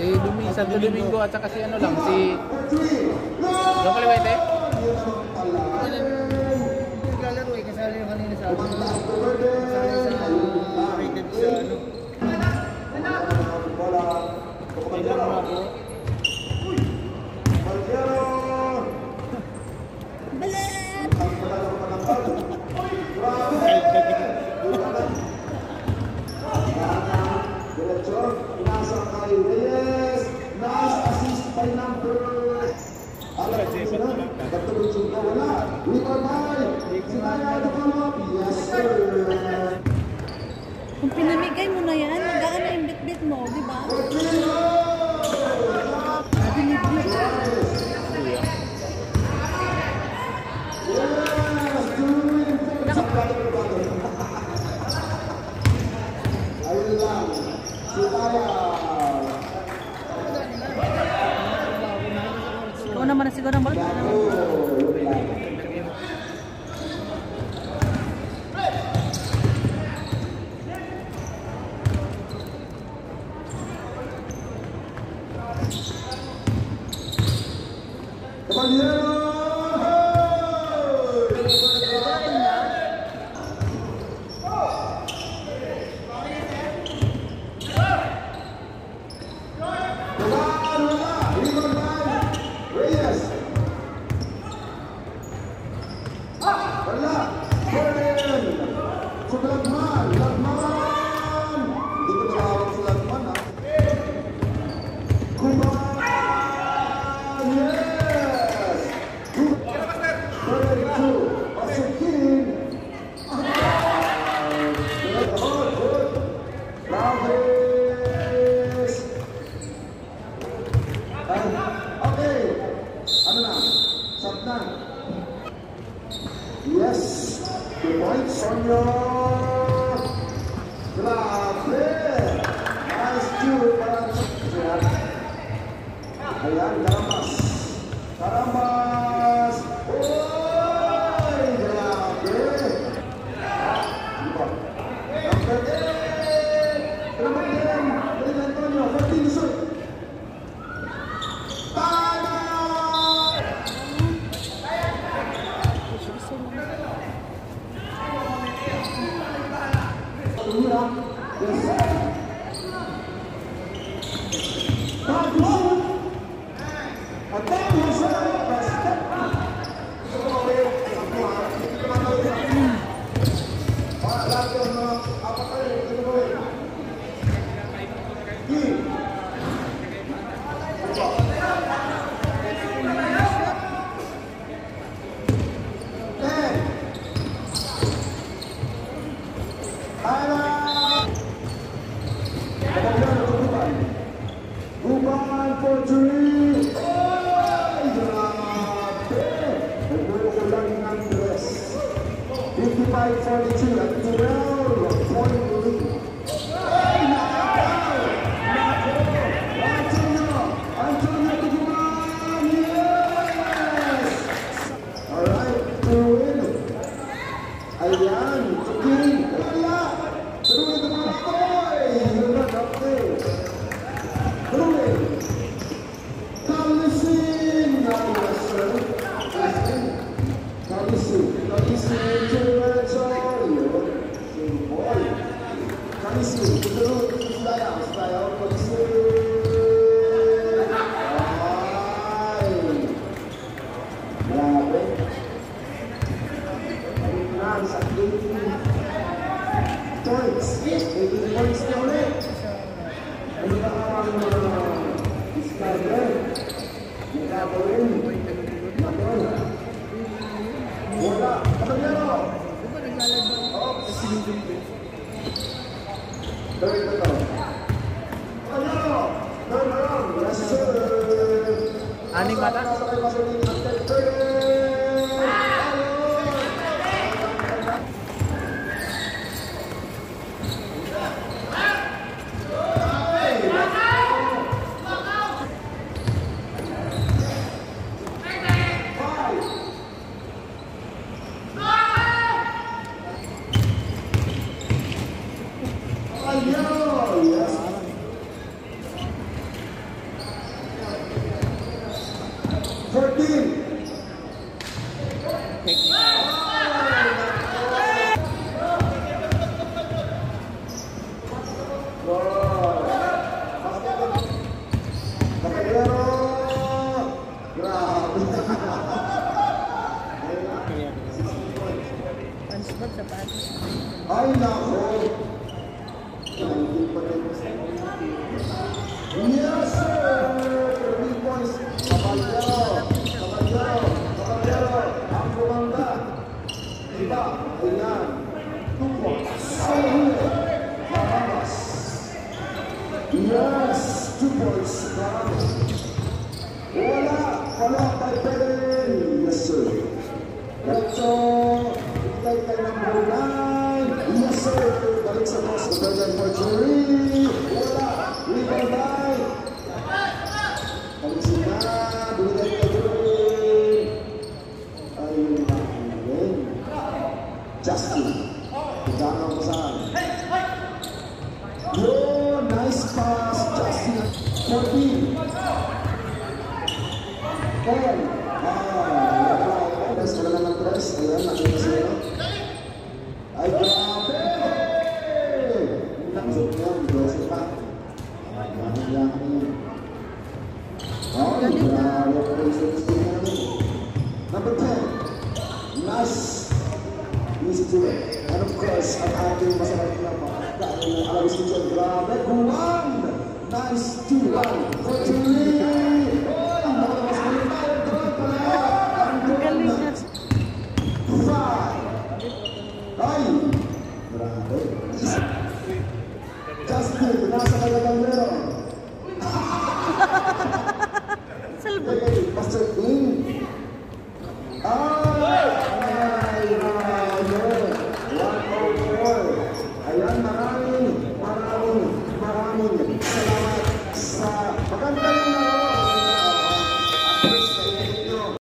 Santo Domingo at saka si ano lang, si yung Kaliwete? Naglalaro eh, kasali yung kanina sa atin. Kasali sa rated sa ano. Kung pinamigay mo na yan, magaan na yung bit-bit mo, di ba? Ikaw naman na siguro ang balik. Aning mata? Yes, 2 points. Wala. Follow up by Pedrin. Yes, sir. Let's hintay kay number 9. Yes, sir. Balik sa cross. Pedrin for Jerry. Wala. Rebound by. Balik sila. Binigay kay Jerry. Ayun. Justin. Jangan pesan. Yo, nice pass, Justin. 14. Ken. Ada sekolah nama tres. Ayan, nakita siya. Ay, grabe. Maksudnya, berhasil pak. Yang ini. Oh, grabe. Number 10. Nice. Easy to it. And of course, ang ating masarap na dahil alawis ko siya, grabe, Guan! Nice 2-1 for Julie! Ang nakamas mo yung tayo, ang galing na 5! Ay! Grabe! Justin,